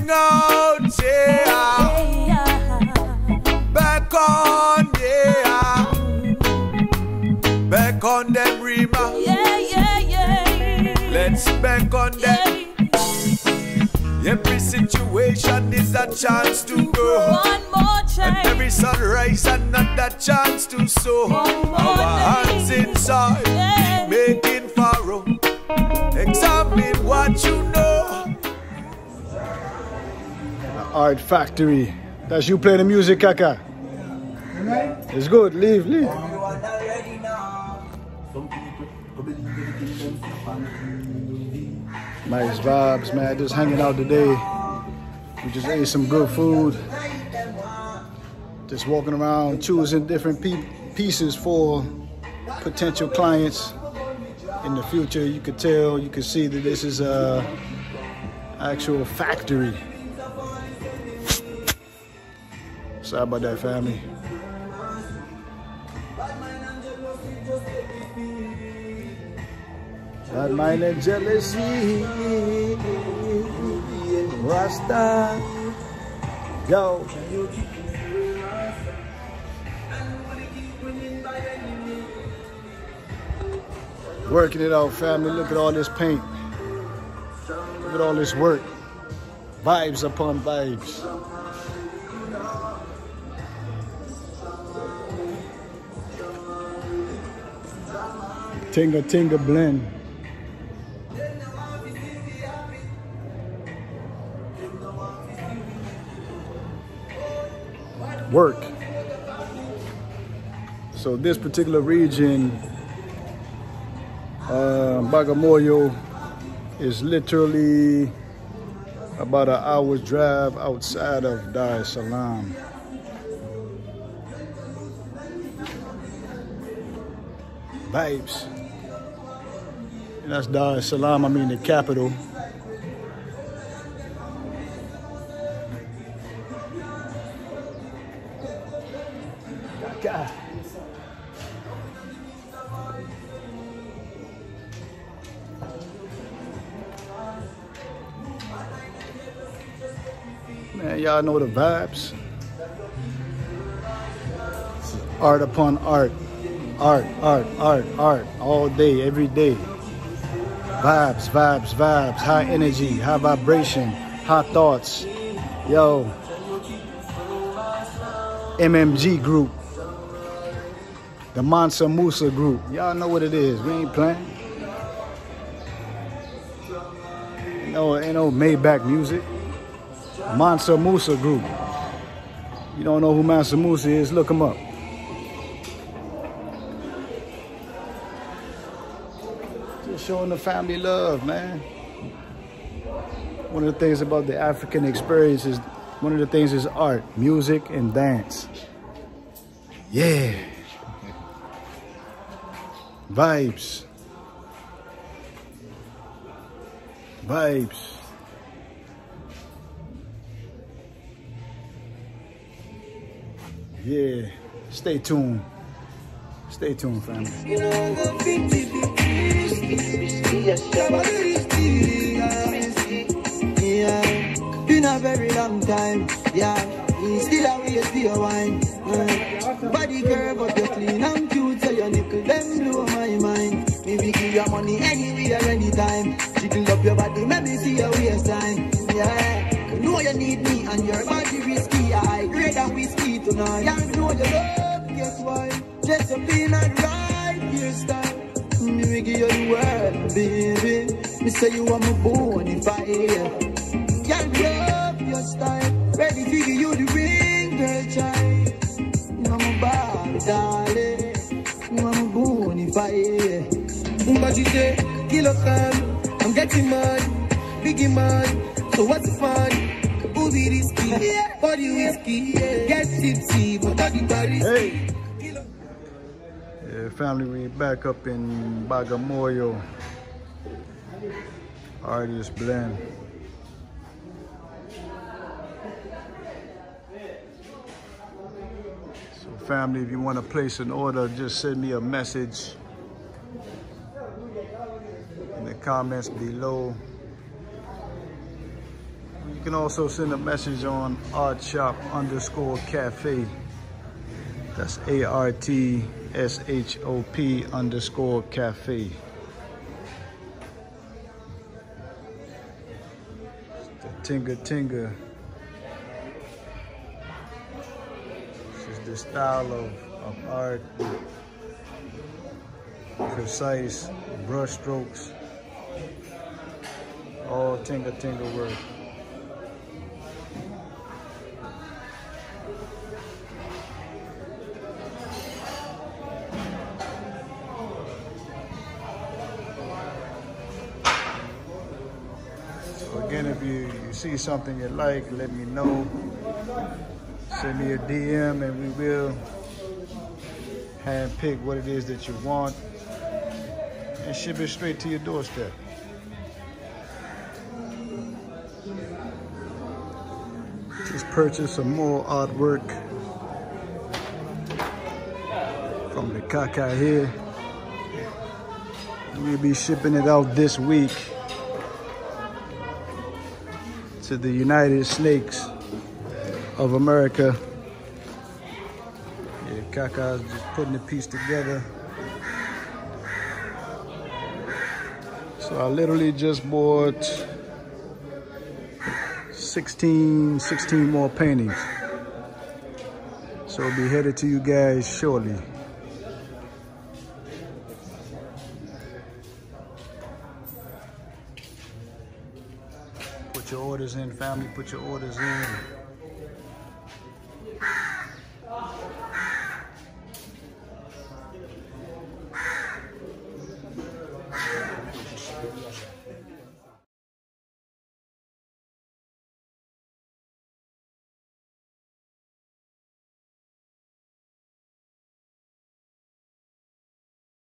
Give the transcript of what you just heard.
out, yeah. Back on, yeah. Back on them, Rima. Yeah, yeah, yeah. Let's back on them. Every situation is a chance to grow. One more chance. And every sunrise another chance to sow. Our hands inside, Yeah. making furrow. Examine what you know. Art Factory. That's you play the music, Kaka. It's good. Leave. Nice vibes, man. Just hanging out today. We just ate some good food. Just walking around, choosing different pieces for potential clients in the future. You could tell, you could see that this is a actual factory. Sorry about that, family. Bad mind and jealousy, Rasta, yo. Working it out, family. Look at all this paint. Look at all this work. Vibes upon vibes. Tinga Tinga blend. Work. So this particular region, Bagamoyo, is literally about an hour's drive outside of Dar es Salaam. Vibes. And that's Dar es Salaam, I mean the capital. God. Man, y'all know the vibes. Art upon art. Art, all day, every day. Vibes, high energy, high vibration, high thoughts. Yo, MMG group, the Mansa Musa group. Y'all know what it is, we ain't playing. No, ain't no Maybach music. Mansa Musa group. You don't know who Mansa Musa is, look him up. Showing the family love, man. One of the things about the African experience is, one of the things is art, music, and dance. Yeah. Vibes. Yeah. Stay tuned, family. Yeah, been a very long time. Yeah, still a wait for your wine. Body curve but you clean and cute, so your nickel them blow my mind. Maybe give your money anywhere, anytime. Jiggle up your body, let me see your waistline. Yeah, you know you need me and your body risky. I grade and whiskey tonight. Yeah, you know you love, guess why? Just a peanut right hairstyle. Me give you the world, baby. Me say you are my bonfire. Can't love your style. Ready to give you the ring, girl, child. You are my body, darling. You are my bonfire. But you say, kilo come, I'm getting mad, biggie mad. So what's the fun? Who be risky? Body whiskey, get tipsy, but body body. Hey. Family, we back up in Bagamoyo. Artist blend. So family, if you want to place an order, just send me a message in the comments below. You can also send a message on artshop_cafe. That's ARTSHOP_cafe. The Tinga Tinga. This is the style of art. Precise brush strokes. All Tinga Tinga work. Again, if you see something you like, let me know. Send me a DM and we will hand pick what it is that you want and ship it straight to your doorstep. Just purchase some more artwork from the Kaka here. We'll be shipping it out this week to the United Snakes of America. Yeah, Kaka's just putting the piece together. So I literally just bought 16 more paintings. So I'll be headed to you guys shortly. Put your orders in, family, put your orders in.